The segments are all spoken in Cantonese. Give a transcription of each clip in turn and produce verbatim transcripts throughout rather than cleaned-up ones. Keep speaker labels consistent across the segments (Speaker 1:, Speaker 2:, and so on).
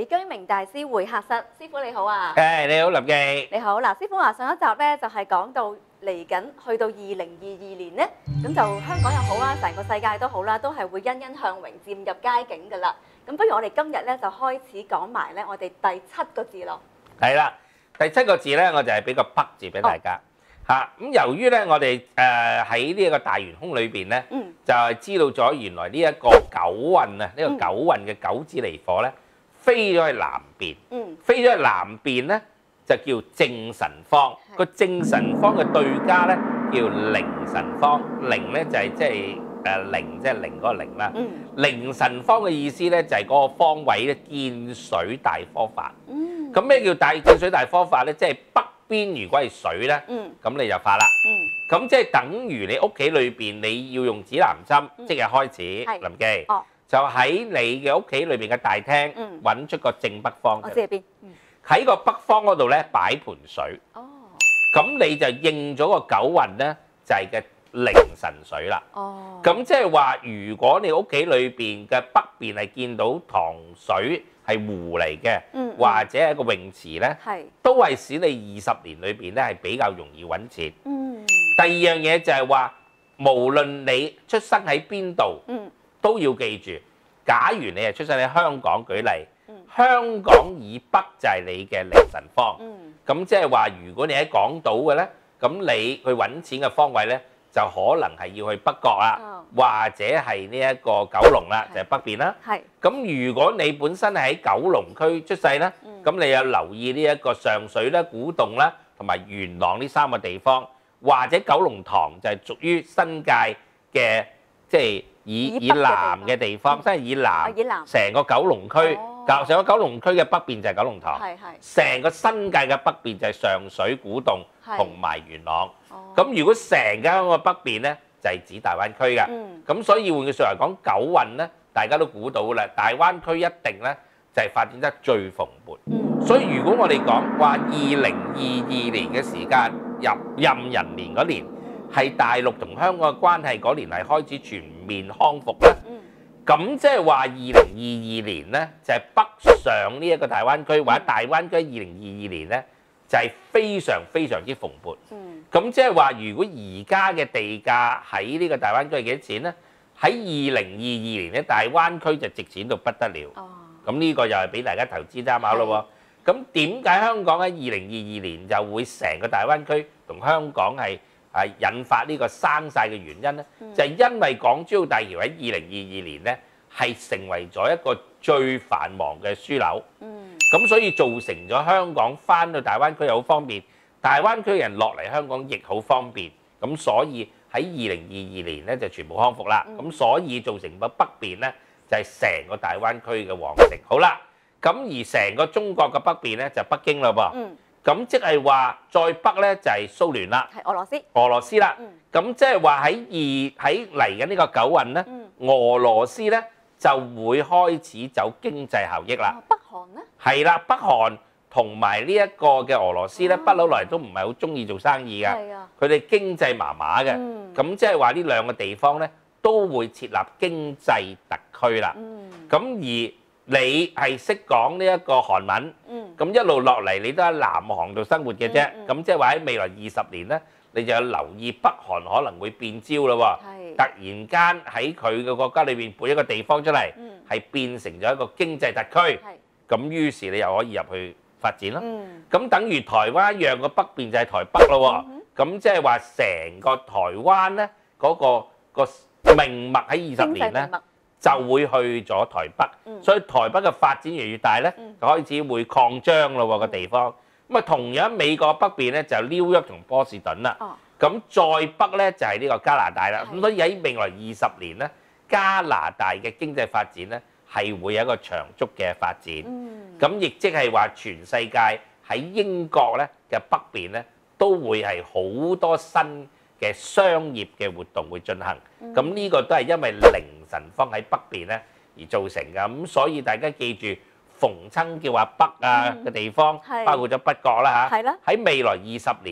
Speaker 1: 居明大師會客室，師傅你好啊！
Speaker 2: 誒，你好，林記。
Speaker 1: 你好，嗱，師傅話上一集咧就係講到嚟緊去到二零二二年咧，咁就香港又好啦，成個世界都好啦，都係會欣欣向榮，漸入佳境㗎啦。咁不如我哋今日咧就開始講埋咧我哋第七個字咯。
Speaker 2: 係啦，第七個字咧，我就係俾個北字俾大家嚇。咁由於咧，我哋誒喺呢一個大圓空裏邊咧，就係知道咗原來呢一個九運啊，呢個九運嘅九紫離火咧，飛咗去南邊，飛咗去南邊咧就叫正神方。個正神方嘅對家咧叫凌神方，凌咧就係即係誒凌，即係凌嗰個凌啦。凌神方嘅意思咧就係嗰個方位咧見水大科法。咁咩叫大見水大科法咧？即係北邊如果係水咧，咁你就發啦。咁即係等於你屋企裏邊你要用指南針，即日開始，林記。就喺你嘅屋企裏邊嘅大廳揾出個正北方。
Speaker 1: 我知係邊？
Speaker 2: 喺個北方嗰度咧擺盆水。哦。咁你就應咗個九運咧，就係嘅凌神水啦。哦。咁即係話，如果你屋企裏邊嘅北邊係見到塘水係湖嚟嘅，或者係一個泳池咧，都係使你二十年裏邊咧係比較容易揾錢。嗯。第二樣嘢就係話，無論你出生喺邊度，都要記住，假如你係出生喺香港，舉例，香港以北就係你嘅凌神方。咁即係話，如果你喺港島嘅咧，咁你去揾錢嘅方位咧，就可能係要去北角啦，或者係呢一個九龍啦，就係北邊啦。係。咁如果你本身係喺九龍區出世咧，咁你有留意呢一個上水啦、古洞啦，同埋元朗呢三個地方，或者九龍塘就係屬於新界嘅，即係以以南嘅地方，即係以南成個九龍區，成個九龍區嘅北邊就係九龍塘，成個新界嘅北邊就係上水、古洞同埋元朗。咁如果成間個北邊咧，就係指大灣區嘅。咁所以換句説話講，九運咧，大家都估到啦，大灣區一定咧就係發展得最蓬勃。所以如果我哋講話二零二二年嘅時間入壬寅年嗰年，係大陸同香港嘅關係嗰年係開始全面康復咧，咁即係話二零二二年咧就係北上呢一個大灣區，或者大灣區二零二二年咧就係非常非常之蓬勃。咁即係話，如果而家嘅地價喺呢個大灣區係幾多錢咧？喺二零二二年咧，大灣區就值錢到不得了。咁呢個又係俾大家投資參考咯喎。咁點解香港喺二零二二年就會成個大灣區同香港係係引發呢個生晒嘅原因咧？就係因為港珠澳大橋喺二零二二年咧係成為咗一個最繁忙嘅樞紐。咁所以造成咗香港返到大灣區又好方便，大灣區人落嚟香港亦好方便。咁所以喺二零二二年咧就全部康復啦。咁所以造成咗北邊咧就係成個大灣區嘅旺盛。好啦，咁而成個中國嘅北邊咧就北京啦噃。咁即係話再北咧就係蘇聯啦，
Speaker 1: 係俄羅斯。
Speaker 2: 俄羅斯啦。咁即係話喺二喺嚟緊呢個九運咧，俄羅斯咧就會開始走經濟效益啦。
Speaker 1: 北韓咧？係
Speaker 2: 啦，北韓同埋呢一個嘅俄羅斯咧，不嬲來都唔係好中意做生意㗎。係啊。佢哋經濟麻麻嘅。咁即係話呢兩個地方咧都會設立經濟特區啦。咁而你係識講呢一個韓文，咁一路落嚟你都喺南韓度生活嘅啫。咁即係話喺未來二十年咧，你就有留意北韓可能會變招啦喎。突然間喺佢嘅國家裏邊撥一個地方出嚟，係變成咗一個經濟特區。咁於是你又可以入去發展咯。咁等於台灣一樣，個北邊就係台北咯喎。咁即係話成個台灣咧嗰個個命脈喺二十年咧，就會去咗台北。所以台北嘅發展越嚟越大咧，就開始會擴張咯喎個地方。咁啊，同樣美國北邊咧就係紐約同波士頓啦。咁再北咧就係呢個加拿大啦。咁所以喺未來二十年咧，加拿大嘅經濟發展咧係會有一個長足嘅發展。咁亦即係話全世界喺英國咧嘅北邊咧都會係好多新嘅商業嘅活動會進行。咁呢個都係因為凌神方喺北邊咧而造成㗎。咁所以大家記住，逢親叫話北啊嘅地方，包括咗北角啦嚇，喺未來二十年咧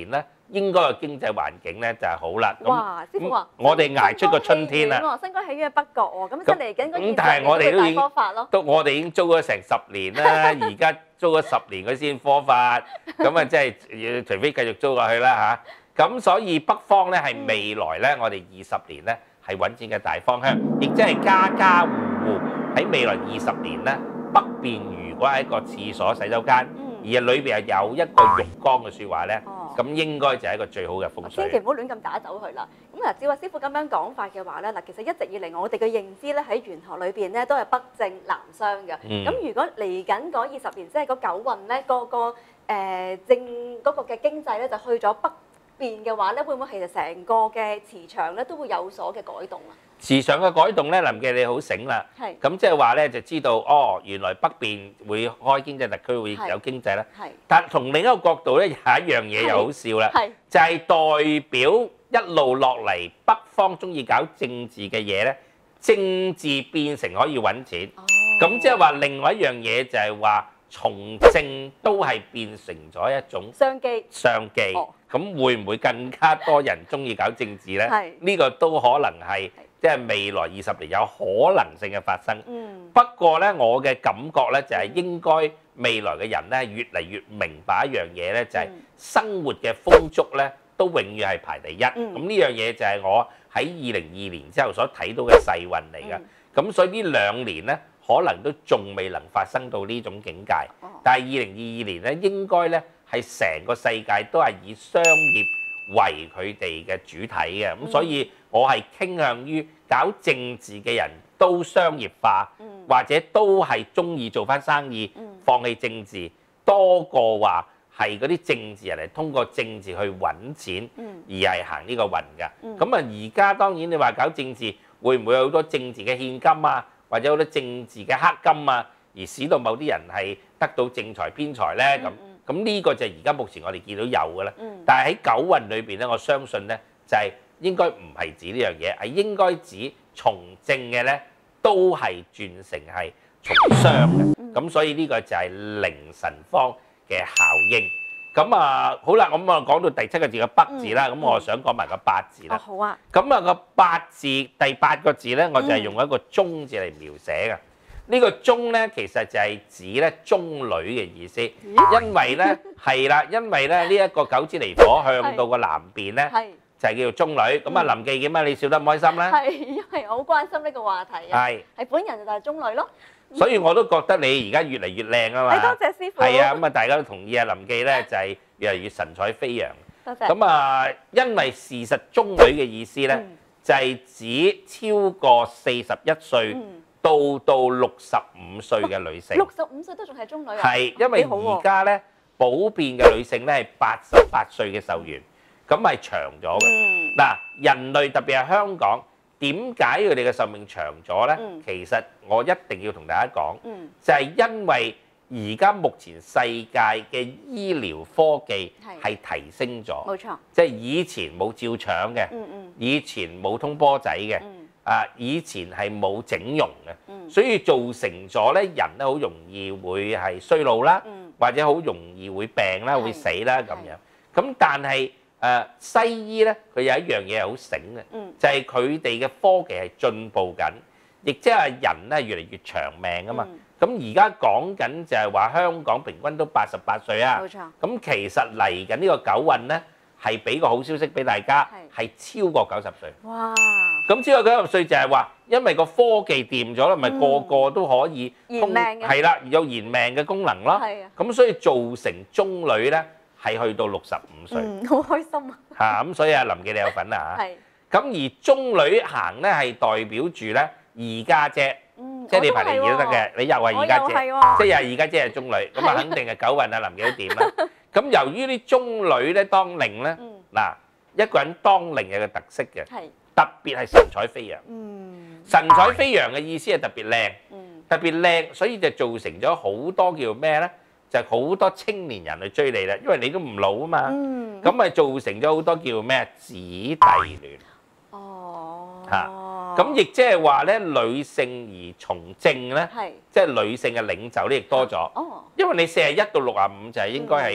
Speaker 2: 應該個經濟環境咧就係好啦。
Speaker 1: 哇！師傅話
Speaker 2: 我哋捱出個春天啦。
Speaker 1: 新光戲院喺北角喎，咁即係嚟緊嗰二十年
Speaker 2: 但係我哋都已經
Speaker 1: 大科發咯。
Speaker 2: 都我哋已經租咗成十年啦，而家租咗十年佢先科發，咁啊即係除非繼續租落去啦嚇。咁所以北方咧係未來咧，我哋二十年咧係揾錢嘅大方向，亦即係家家戶戶喺未來二十年咧，北邊如果係一個廁所洗手間，而係裏邊係有一個浴缸嘅説話咧。咁應該就係一個最好嘅風水。
Speaker 1: 千祈唔好亂咁打走佢啦。咁嗱，照阿師傅咁樣講法嘅話咧，嗱，其實一直以嚟我哋嘅認知咧喺玄學裏邊咧都係北正南商嘅。咁、嗯、如果嚟緊嗰二十年，即係嗰九運咧，個個誒、呃、正嗰個嘅經濟咧就去咗北邊嘅話咧，會唔會其實成個嘅磁場咧都會有所嘅改動啊？
Speaker 2: 磁場嘅改動咧，林記你好醒啦。係。咁即係話咧，就知道哦，原來北邊會開經濟特區會有經濟啦。係。但從另一個角度咧，有一樣嘢又好笑啦。係。就係代表一路落嚟北方中意搞政治嘅嘢咧，政治變成可以揾錢。哦。咁即係話另外一樣嘢就係話從政都係變成咗一種商機。商機。哦。咁會唔會更加多人中意搞政治咧？係。呢個都可能係。即係未來二十年有可能性嘅發生。嗯。不過咧，我嘅感覺咧就係應該未來嘅人咧越嚟越明白一樣嘢咧，就係生活嘅豐足咧都永遠係排第一。嗯。咁呢樣嘢就係我喺二零二二年之後所睇到嘅世運嚟嘅。咁所以呢兩年咧可能都仲未能發生到呢種境界。哦。但係二零二二年咧應該咧係成個世界都係以商業為佢哋嘅主體嘅。咁所以我係傾向於搞政治嘅人都商業化，嗯、或者都係中意做翻生意，嗯、放棄政治，多過話係嗰啲政治人嚟通過政治去揾錢，嗯、而係行呢個運㗎。咁啊、嗯，而家當然你話搞政治，會唔會有好多政治嘅獻金啊，或者好多政治嘅黑金啊，而使到某啲人係得到正財偏財咧？咁咁呢個就係而家目前我哋見到有嘅啦。嗯、但係喺九運裏邊咧，我相信咧就係、是。應該唔係指呢樣嘢，係應該指從政嘅咧，都係轉成係從商嘅。咁所以呢個就係凌晨方嘅效應。咁啊，好啦，咁啊講到第七個字嘅北字啦，咁我想講埋個八字啦。好啊。咁啊個八字第八個字咧，我就係用一個中字嚟描寫嘅。呢個中咧，其實就係指咧中女嘅意思，因為咧係啦，因為咧呢一個九紫離火向到個南邊咧。就係叫做中女，咁啊林記點解你笑得唔開心咧？係因為我好關心呢個話題啊。係係本人就係中女咯。所以我都覺得你而家越嚟越靚啊嘛。多謝師傅。係啊，咁啊大家都同意啊，林記咧就係越嚟越神采飛揚。多謝。咁啊，因為事實中女嘅意思咧，就係指超過四十一歲到到六十五歲嘅女性。六十五歲都仲係中女啊？係，因為而家咧普遍嘅女性咧係八十八歲嘅壽元。咁係長咗嘅。嗱，人類特別係香港，點解佢哋嘅壽命長咗咧？其實我一定要同大家講，就係因為而家目前世界嘅醫療科技係提升咗，冇錯。即係以前冇照腸嘅，以前冇通波仔嘅，啊，以前係冇整容嘅，所以造成咗咧人咧好容易會係衰老啦，或者好容易會病啦、會死啦咁樣。咁但係誒西醫咧，佢有一樣嘢係好醒嘅，嗯、就係佢哋嘅科技係進步緊，亦即係人咧越嚟越長命啊嘛。咁而家講緊就係話香港平均都八十八歲啊。冇錯。咁其實嚟緊呢個九運咧，係俾個好消息俾大家，係是超過九十歲。哇！咁超過九十歲就係話，因為個科技掂咗啦，咪、嗯、個個都可以延命嘅，係啦，有延命嘅功能咯。係啊。咁所以造成中女咧。係去到六十五歲，嗯，好開心啊！嚇咁，所以阿林記你有份啦嚇。係。咁而中女行咧係代表住咧二家姐，即係你排第二都得嘅，你又係二家姐，即係又係二家姐係中女，咁啊肯定係九運啊林記都掂啦。咁由於啲中女咧當令咧，嗱一個人當令有個特色嘅，特別係神采飛揚。嗯。神采飛揚嘅意思係特別靚，特別靚，所以就造成咗好多叫咩咧？就係好多青年人去追你啦，因為你都唔老啊嘛，咁咪造成咗好多叫咩姊弟戀。哦，嚇，咁亦即係話咧，女性而從政咧，即係女性嘅領袖咧亦多咗。哦，因為你四十一到六十五就係應該係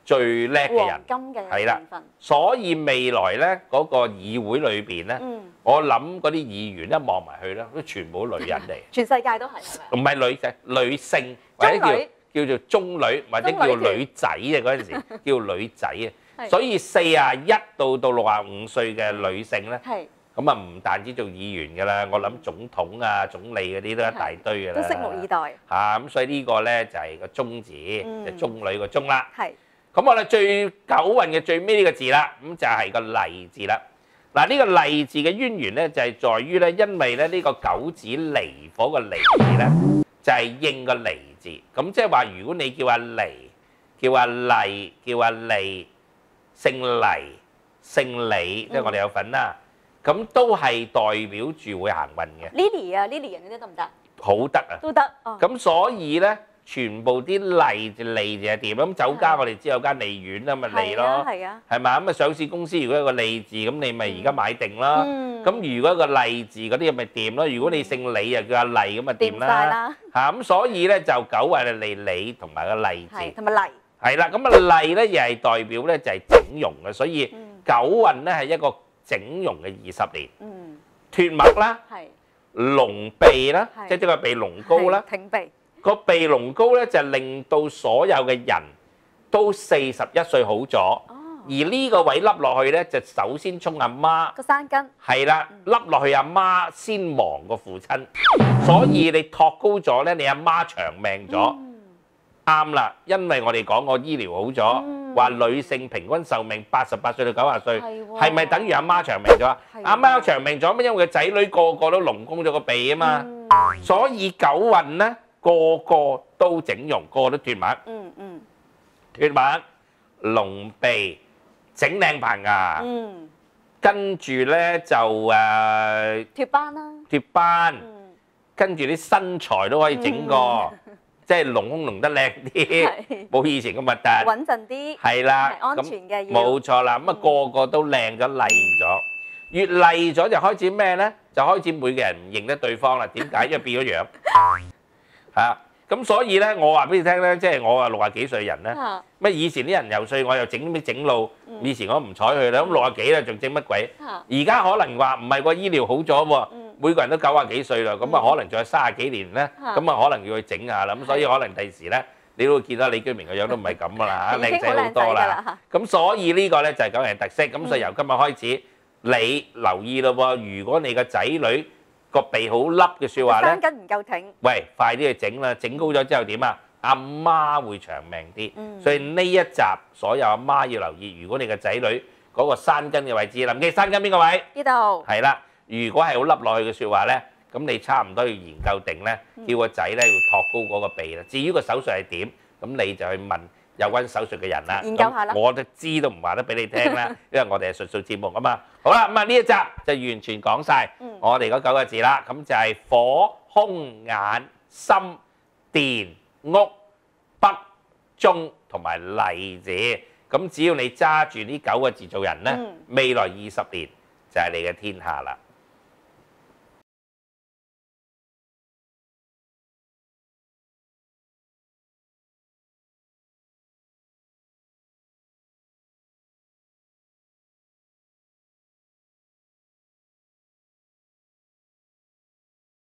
Speaker 2: 最叻嘅人，
Speaker 1: 黃金嘅
Speaker 2: 係啦
Speaker 1: 年份。
Speaker 2: 所以未來咧嗰個議會裏邊咧，
Speaker 1: 嗯，
Speaker 2: 我諗嗰啲議員一望埋去咧，都全部都女人嚟，
Speaker 1: 全世界都係係咪？
Speaker 2: 唔係女仔，女性或者
Speaker 1: 中女
Speaker 2: 叫叫做中女或者叫女仔啊嗰陣時叫女仔啊，
Speaker 1: 係
Speaker 2: 所以四啊一到到六啊五歲嘅女性咧，
Speaker 1: 係
Speaker 2: 咁啊唔但止做議員㗎啦，我諗總統啊、總理嗰啲都一大堆㗎
Speaker 1: 都
Speaker 2: 啦，
Speaker 1: 拭目以待。
Speaker 2: 嚇咁所以呢個咧就係個中字，
Speaker 1: 嗯
Speaker 2: 就中女個中啦。
Speaker 1: 係
Speaker 2: 咁我哋最九運嘅最尾呢個字啦，咁就係個利字啦。嗱呢個利字嘅淵源咧就係在於咧，因為咧呢個九子離火嘅離字咧就係應個離字，咁即係話如果你叫阿離、叫阿麗、叫阿利、姓黎、姓李，即係我哋有份啦，咁都係代表住會行運嘅，
Speaker 1: Lily 啊，Lily 人嗰啲得唔得？
Speaker 2: 好得啊！
Speaker 1: 都得哦。
Speaker 2: 咁所以咧，全部啲利就利就係掂。咁酒家我哋知有間利苑啦，咪利
Speaker 1: 係啊
Speaker 2: 咯，
Speaker 1: 係啊。
Speaker 2: 係嘛？咁啊上市公司如果有個利字，咁你咪而家買定啦。
Speaker 1: 嗯。
Speaker 2: 咁如果個利字嗰啲咪掂咯。如果你姓李又叫阿麗咁咪掂
Speaker 1: 掂晒
Speaker 2: 啦。
Speaker 1: 啦。
Speaker 2: 嚇咁所以咧就九運係利李同埋個利字。
Speaker 1: 係同埋黎。
Speaker 2: 係啦，咁啊利咧又係代表咧就係整容嘅，所以
Speaker 1: 嗯。
Speaker 2: 九運咧係一個整容嘅二十年。
Speaker 1: 嗯。
Speaker 2: 脱脈啦，
Speaker 1: 係。
Speaker 2: 隆鼻啦，
Speaker 1: 係
Speaker 2: 即係即係個鼻隆高啦。
Speaker 1: 係挺鼻。
Speaker 2: 個鼻隆高咧就令到所有嘅人都四十一歲好咗，
Speaker 1: 哦。
Speaker 2: 而呢個位凹落去咧就首先衝阿媽，
Speaker 1: 個山根。
Speaker 2: 係啦，凹落去阿媽先亡個父親，所以你托高咗咧，你阿媽長命咗，
Speaker 1: 嗯。
Speaker 2: 啱啦，因為我哋講過醫療好咗，
Speaker 1: 嗯。
Speaker 2: 話女性平均壽命八十八歲到九十歲，
Speaker 1: 係喎。
Speaker 2: 係咪等於阿媽長命咗啊？
Speaker 1: 係喎。
Speaker 2: 阿媽長命咗咩？因為個仔女個個都隆高咗個鼻啊嘛，
Speaker 1: 嗯。
Speaker 2: 所以九運咧個個都整容，個個都脱脈，
Speaker 1: 嗯嗯。
Speaker 2: 脱脈、隆鼻、整靚棚牙，
Speaker 1: 嗯。
Speaker 2: 跟住咧就誒
Speaker 1: 脱斑啦。
Speaker 2: 脱斑，
Speaker 1: 嗯。
Speaker 2: 跟住啲身材都可以整個，即係隆胸隆得靚啲，
Speaker 1: 係。
Speaker 2: 冇以前咁核突。
Speaker 1: 穩陣啲。
Speaker 2: 係啦，
Speaker 1: 係安
Speaker 2: 咁
Speaker 1: 全嘅要。
Speaker 2: 冇錯啦，咁啊個個都靚咗麗咗，越麗咗就開始咩咧？就開始每個人唔認得對方啦。點解？因為變咗樣嚇。咁所以咧，我話俾你聽咧，即係我啊六啊幾歲人咧，
Speaker 1: 嚇。
Speaker 2: 乜以前啲人游説我又整咩整路，
Speaker 1: 嗯。
Speaker 2: 以前我唔睬佢啦。咁六啊幾啦，仲整乜鬼？
Speaker 1: 嚇。
Speaker 2: 而家可能話唔係個醫療好咗喎，
Speaker 1: 嗯。
Speaker 2: 每個人都九啊幾歲啦，咁啊可能仲有三十幾年咧，
Speaker 1: 嚇。
Speaker 2: 咁啊可能要去整下啦。咁所以可能第時咧，你都會見到李居明個樣都唔係咁噶啦嚇，靚仔好多啦。咁所以呢個咧就係九人特色。咁所以由今日開始，你留意咯喎，如果你個仔女個鼻好凹嘅説話咧，
Speaker 1: 山根唔夠挺。
Speaker 2: 喂，快啲去整啦！整高咗之後點啊？阿媽會長命啲。
Speaker 1: 嗯。
Speaker 2: 所以呢一集所有阿媽要留意，如果你個仔女嗰個山根嘅位置，林記山根邊個位？
Speaker 1: 呢度。
Speaker 2: 係啦，如果係好凹落去嘅説話咧，咁你差唔多要研究定咧，叫個仔咧要托高嗰個鼻啦。至於個手術係點，咁你就去問有關手術嘅人啦。
Speaker 1: 研究下啦。
Speaker 2: 我都知都唔話得俾你聽啦，因為我哋係術數節目啊嘛。好啦，咁啊呢一集就完全講曬我哋嗰九個字啦。咁就係火、空、眼、心、電、屋、北、中同埋利字。咁只要你揸住呢九個字做人咧，未來二十年就係你嘅天下啦。